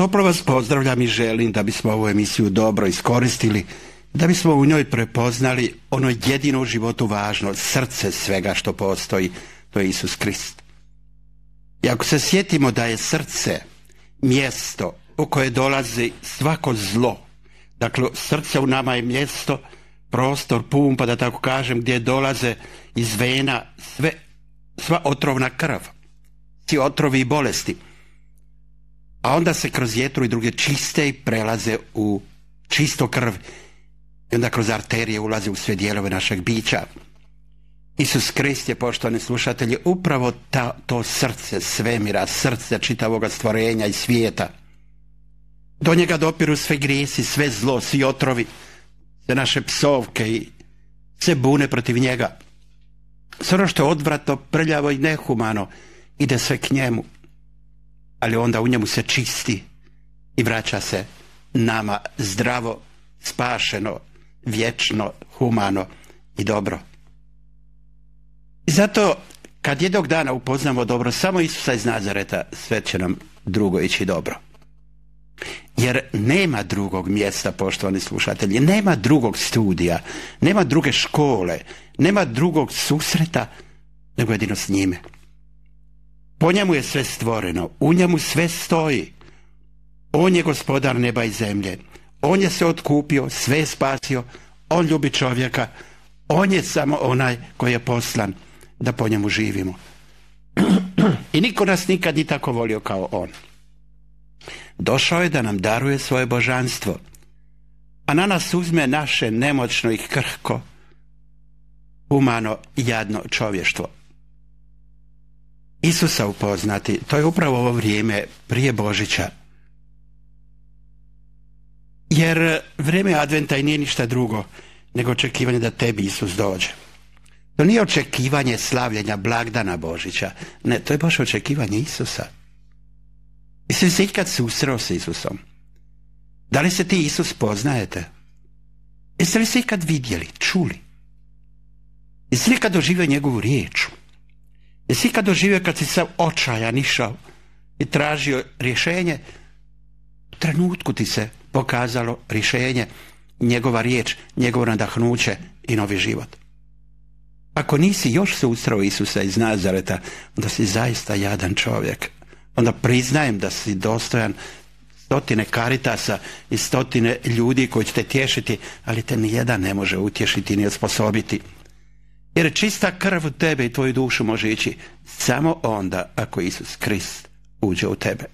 Toplo vas pozdravljam i želim da bismo ovu emisiju dobro iskoristili, da bismo u njoj prepoznali ono jedino u životu važno, srce svega što postoji, to je Isus Krist. I ako se sjetimo da je srce mjesto u koje dolazi svako zlo, dakle srce u nama je mjesto, prostor, pumpa, da tako kažem, gdje dolaze iz vena sva otrovna krv, svi otrovi i bolesti, a onda se kroz jetru i druge čiste i prelaze u čisto krv i onda kroz arterije ulaze u sve dijelove našeg bića. Isus Krist je, poštovani slušatelji, upravo to srce svemira, srce čitavoga stvorenja i svijeta. Do njega dopiru sve grijesi, sve zlo, svi otrovi, sve naše psovke i sve bune protiv njega. Sve ono što je odvratno, prljavo i nehumano ide sve k njemu, ali onda u njemu se čisti i vraća se nama zdravo, spašeno, vječno, humano i dobro. I zato kad jednog dana upoznamo dobro samo Isusa iz Nazareta, sve će nam drugo ići dobro. Jer nema drugog mjesta, poštovani slušatelji, nema drugog studija, nema druge škole, nema drugog susreta nego jedino s njime. Po njemu je sve stvoreno, u njemu sve stoji. On je gospodar neba i zemlje. On je se otkupio, sve je spasio, on ljubi čovjeka, on je samo onaj koji je poslan da po njemu živimo. I niko nas nikad ni tako volio kao on. Došao je da nam daruje svoje božanstvo, a na nas uzme naše nemoćno i krhko, humano i jadno čovještvo. Isusa upoznati, to je upravo ovo vrijeme prije Božića. Jer vrijeme Adventa i nije ništa drugo nego očekivanje da tebi Isus dođe. To nije očekivanje slavljenja blagdana Božića, ne, to je baš očekivanje Isusa. Jesi li se ikad susreo s Isusom? Da li se ti Isus poznajete? Jeste li se ikad vidjeli, čuli? Jesi li ikad doživio njegovu riječ? Jesi ikad doživio kad si sav očajan išao i tražio rješenje? U trenutku ti se pokazalo rješenje, njegova riječ, njegovo nadahnuće i novi život. Ako nisi još susreo Isusa iz Nazareta, onda si zaista jadan čovjek. Onda priznajem da si dostojan stotine Caritasa i stotine ljudi koji će te tješiti, ali te nijedan ne može utješiti ni osposobiti. Jer čista krv u tebe i tvoju dušu može ići samo onda ako Isus Krist uđe u tebe.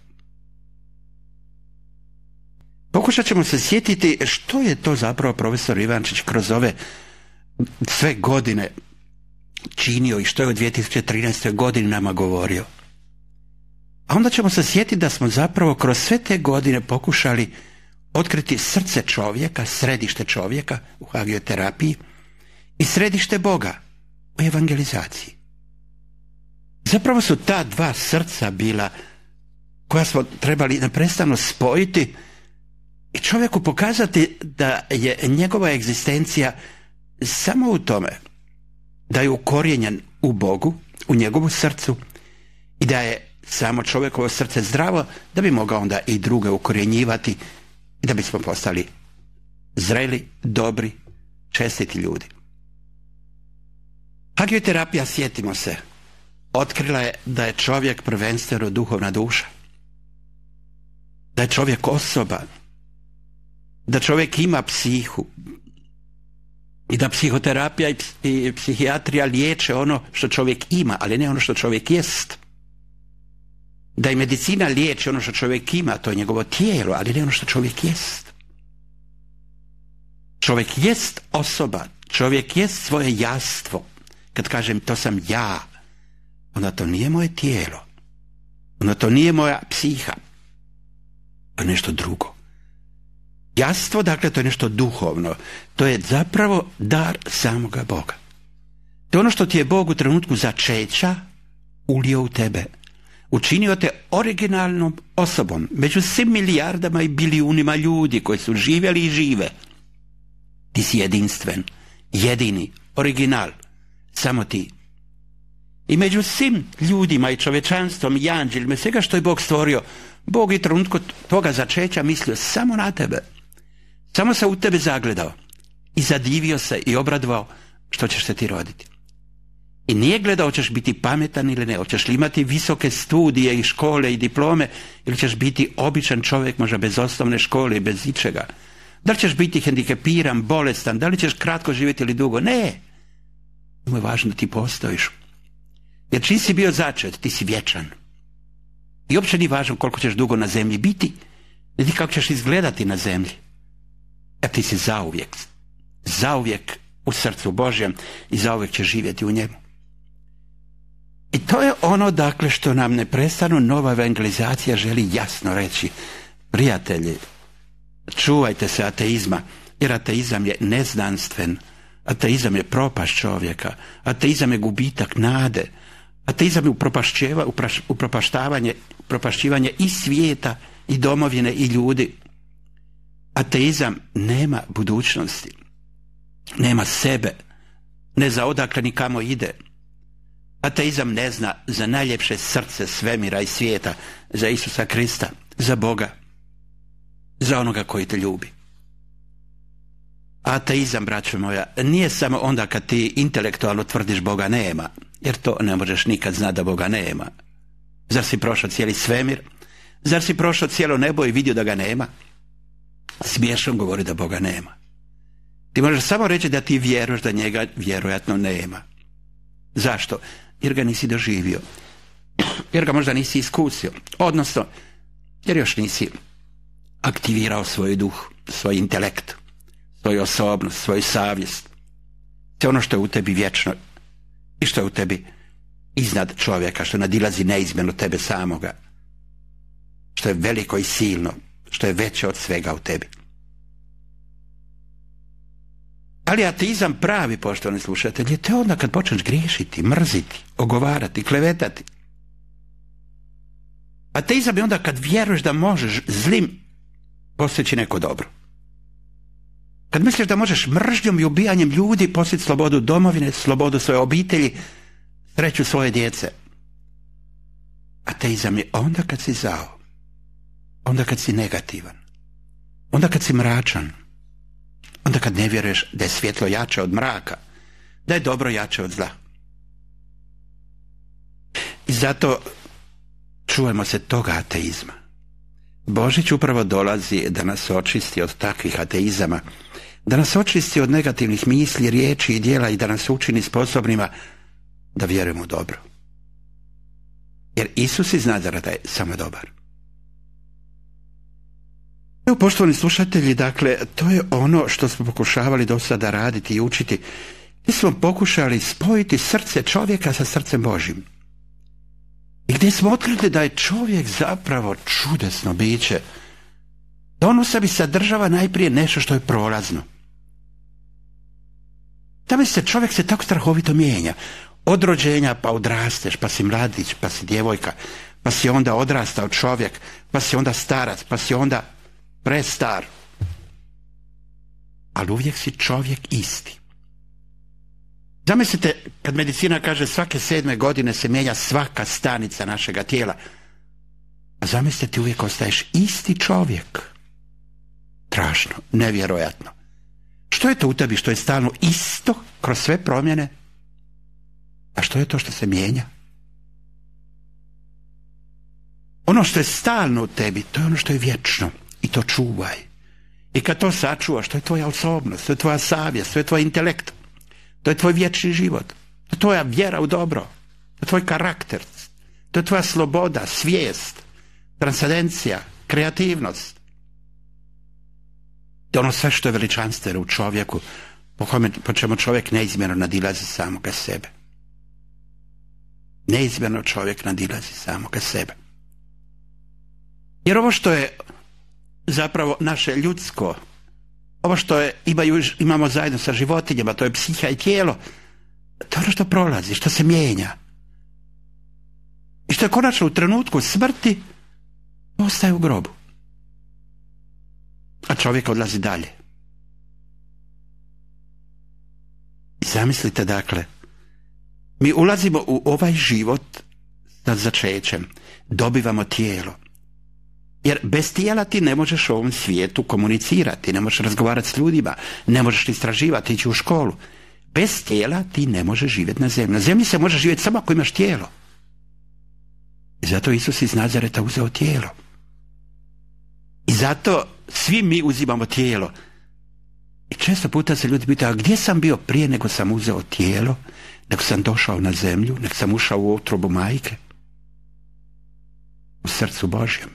Pokušat ćemo se sjetiti što je to zapravo profesor Ivančić kroz ove sve godine činio i što je u 2013. godini nama govorio. A onda ćemo se sjetiti da smo zapravo kroz sve te godine pokušali otkriti srce čovjeka, središte čovjeka u hagioterapiji i središte Boga u evangelizaciji. Zapravo su ta dva srca bila koja smo trebali neprestano spojiti i čovjeku pokazati da je njegova egzistencija samo u tome da je ukorijenjen u Bogu, u njegovu srcu i da je samo čovjekovo srce zdravo da bi mogao onda i druge ukorjenjivati i da bismo postali zreli, dobri, čestiti ljudi. Hagioterapija, sjetimo se, otkrila je da je čovjek prvenstveno duhovna duša, da je čovjek osoban, da čovjek ima psihu i da psihoterapija i psihijatrija liječe ono što čovjek ima, ali ne ono što čovjek jest. Da i medicina liječi ono što čovjek ima, to je njegovo tijelo, ali ne ono što čovjek jest. Čovjek jest osoba, čovjek jest svoje jastvo. Kad kažem to sam ja, onda to nije moje tijelo, onda to nije moja psiha, to je nešto drugo. Jastvo, dakle, to je nešto duhovno, to je zapravo dar samoga Boga. To je ono što ti je Bog u trenutku začeća ulio u tebe. Učinio te originalnom osobom među svim milijardama i bilijunima ljudi koji su živjeli i žive. Ti si jedinstven, jedini, original, samo ti. I među svim ljudima i čovječanstvom i anđelima, svega što je Bog stvorio, Bog je trenutku toga začeća mislio samo na tebe. Samo se u tebe zagledao i zadivio se i obradovao što ćeš se ti roditi. I nije gledao hoćeš biti pametan ili ne, hoćeš li imati visoke studije i škole i diplome ili ćeš biti običan čovjek, možda bez osnovne škole i bez ičega. Da li ćeš biti hendikepiran, bolestan, da li ćeš kratko živjeti ili dugo? Ne. Mu je važno da ti postojiš. Jer čim si bio začet, ti si vječan. I uopće nije važno koliko ćeš dugo na zemlji biti, niti kako ćeš izgledati na zemlji. Jer ti si zauvijek u srcu Božjem i zauvijek ćeš živjeti u njemu. I to je ono, dakle, što nam neprestano nova evangelizacija želi jasno reći. Prijatelji, čuvajte se ateizma, jer ateizam je neznanstven. Ateizam je propast čovjeka. Ateizam je gubitak nade. Ateizam je upropašćivanje i svijeta, i domovine, i ljudi. Ateizam nema budućnosti. Nema sebe. Ne zna odakle ni kamo ide. Ateizam ne zna za najljepše srce svemira i svijeta, za Isusa Krista, za Boga, za onoga koji te ljubi. Ateizam, braćo moja, nije samo onda kad ti intelektualno tvrdiš Boga nema, jer to ne možeš nikad znati da Boga nema. Zar si prošao cijeli svemir? Zar si prošao cijelo nebo i vidio da ga nema? Smiješno govori da Boga nema. Ti možeš samo reći da ti vjeruješ da njega vjerojatno nema. Zašto? Jer ga nisi doživio. Jer ga možda nisi iskusio. Odnosno, jer još nisi aktivirao svoj duh, svoj intelekt, svoju osobnost, svoju savjest. Sve ono što je u tebi vječno i što je u tebi iznad čovjeka, što nadilazi neizmjerno tebe samoga, što je veliko i silno, što je veće od svega u tebi. Ali ateizam pravi, poštovani slušatelji, te onda kad počneš griješiti, mrziti, ogovarati, klevetati. Ateizam je onda kad vjeruješ da možeš zlim postići neko dobro. Kad misliš da možeš mržnjom i ubijanjem ljudi postići slobodu domovine, slobodu svoje obitelji, sreću svoje djece. Ateizam je onda kad si zao, onda kad si negativan, onda kad si mračan, onda kad ne vjeruješ da je svjetlo jače od mraka, da je dobro jače od zla. I zato čujemo se toga ateizma. Božić upravo dolazi da nas očisti od takvih ateizama, da nas očisti od negativnih misli, riječi i djela i da nas učini sposobnima da vjerujemo u dobro. Jer Isus iz Nazareta je samo dobar. Evo, poštovani slušatelji, dakle, to je ono što smo pokušavali do sada raditi i učiti. Mi smo pokušali spojiti srce čovjeka sa srcem Božjim. I gdje smo otkrili da je čovjek zapravo čudesno biće. Da on u sebi sadržava najprije nešto što je prolazno. Da se čovjek se tako strahovito mijenja. Od rođenja pa odrasteš, pa si mladić, pa si djevojka, pa si onda odrastao čovjek, pa si onda starac, pa si onda prestar. Ali uvijek si čovjek isti. Zamislite kad medicina kaže svake 7. godine se mijenja svaka stanica našega tijela. A zamislite ti uvijek ostaješ isti čovjek. Strašno, nevjerojatno. Što je to u tebi što je stalno isto kroz sve promjene? A što je to što se mijenja? Ono što je stalno u tebi, to je ono što je vječno. I to čuvaj. I kad to sačuvaš, to je tvoja osobnost, to je tvoja savjest, to je tvoj intelekt. To je tvoj vječni život. To je tvoja vjera u dobro. To je tvoj karakter. To je tvoja sloboda, svijest, transcendencija, kreativnost. To je ono sve što je veličanstveno u čovjeku, po čemu čovjek neizmjerno nadilazi samoga sebe. Neizmjerno čovjek nadilazi samoga sebe. Jer ovo što je zapravo naše ljudsko, ovo što imamo zajedno sa životinjama, to je psiha i tijelo, to je ono što prolazi, što se mijenja. I što je konačno u trenutku smrti ostaje u grobu. A čovjek odlazi dalje. I zamislite, dakle, mi ulazimo u ovaj život sa začećem, dobivamo tijelo, Jer bez tijela ti ne možeš u ovom svijetu komunicirati, ne možeš razgovarati s ljudima, ne možeš istraživati, ići u školu. Bez tijela ti ne možeš živjeti na zemlji. Na zemlji se može živjeti samo ako imaš tijelo. I zato Isus iz Nazareta uzeo tijelo. I zato svi mi uzimamo tijelo. I često puta se ljudi pitaju, a gdje sam bio prije nego sam uzeo tijelo, nego sam došao na zemlju, nego sam ušao u utrobu majke? U srcu Božjem.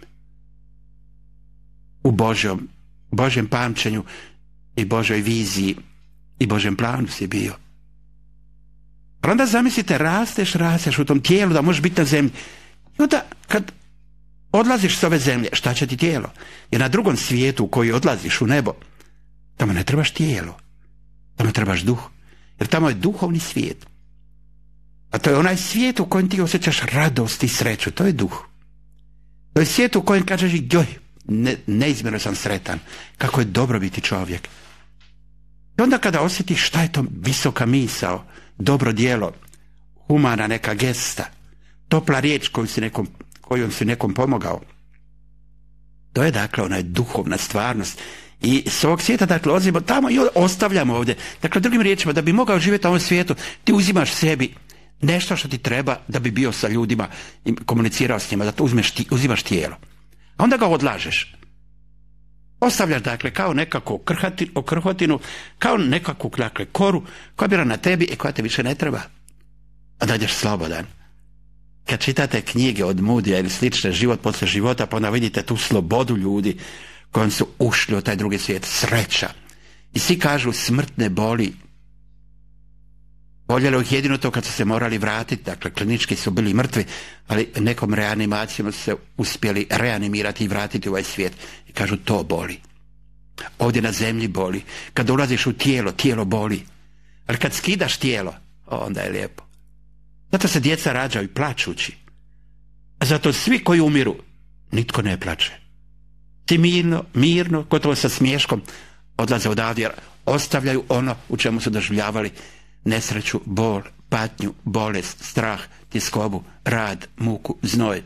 U Božjem pamćenju i Božoj viziji i Božjem planu si bio. Ali onda zamislite, rasteš u tom tijelu da možeš biti na zemlji. I onda kad odlaziš s ove zemlje, šta će ti tijelo? Jer na drugom svijetu u koji odlaziš u nebo, tamo ne trebaš tijelo, tamo trebaš duh. Jer tamo je duhovni svijet. A to je onaj svijet u kojem ti osjećaš radost i sreću, to je duh. To je svijet u kojem kažeš, joj, neizmjerno sam sretan, kako je dobro biti čovjek. I onda kada osjetiš šta je to visoka misao, djelo, humana neka gesta, topla riječ kojom si nekom pomogao, to je dakle ona duhovna stvarnost. I s ovog svijeta dakle odlazimo tamo i ostavljamo ovdje. Dakle, drugim riječima, da bi mogao živjeti na ovom svijetu, ti uzimaš sebi nešto što ti treba da bi bio sa ljudima i komunicirao s njima, da to uzimaš tijelo. A onda ga odlažeš. Ostavljaš dakle kao nekakvu okrhotinu, kao nekakvu dakle koru koja bira na tebi i koja te više ne treba. A da ideš slobodan. Kad čitate knjige od Moodyja ili slične, Život poslije života, pa onda vidite tu slobodu ljudi kojom su ušli u taj drugi svijet, sreća. I svi kažu, smrt ne boli. Boljelo ih jedino to kad su se morali vratiti, dakle klinički su bili mrtvi, ali nekom reanimacijom su se uspjeli reanimirati i vratiti u ovaj svijet. I kažu, to boli. Ovdje na zemlji boli. Kad ulaziš u tijelo boli. Ali kad skidaš tijelo, onda je lijepo. Zato se djeca rađaju plačući. A zato svi koji umiru, nitko ne plače. Ti mirno, gotovo sa smiješkom, odlaze odavdje jer ostavljaju ono u čemu su doživljavali nesreću, bol, patnju, bolest, strah, tjeskobu, rad, muku, znoj.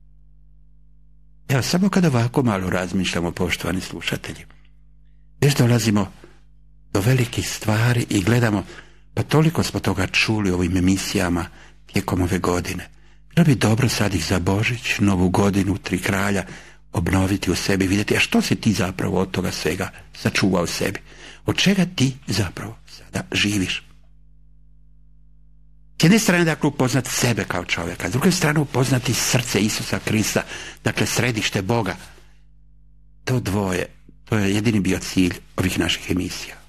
Evo, samo kad ovako malo razmišljamo, poštovani slušatelji, već dolazimo do velikih stvari i gledamo, pa toliko smo toga čuli u ovim emisijama tijekom ove godine. Bilo bi dobro sad ih za Božić, Novu godinu, Tri kralja, obnoviti u sebi, vidjeti, a što si ti zapravo od toga svega sačuvao sebi? Od čega ti zapravo sada živiš? S jedne strane, dakle, upoznati sebe kao čovjeka, s druge strane upoznati srce Isusa Krista, dakle, središte Boga. To dvoje, to je jedini bio cilj ovih naših emisija.